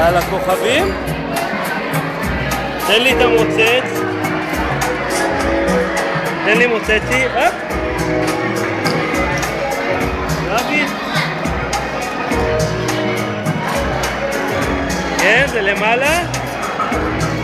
זה על הכוכבים? תן לי את המוצץ. תן לי מוצצי. רבי. כן, זה למעלה.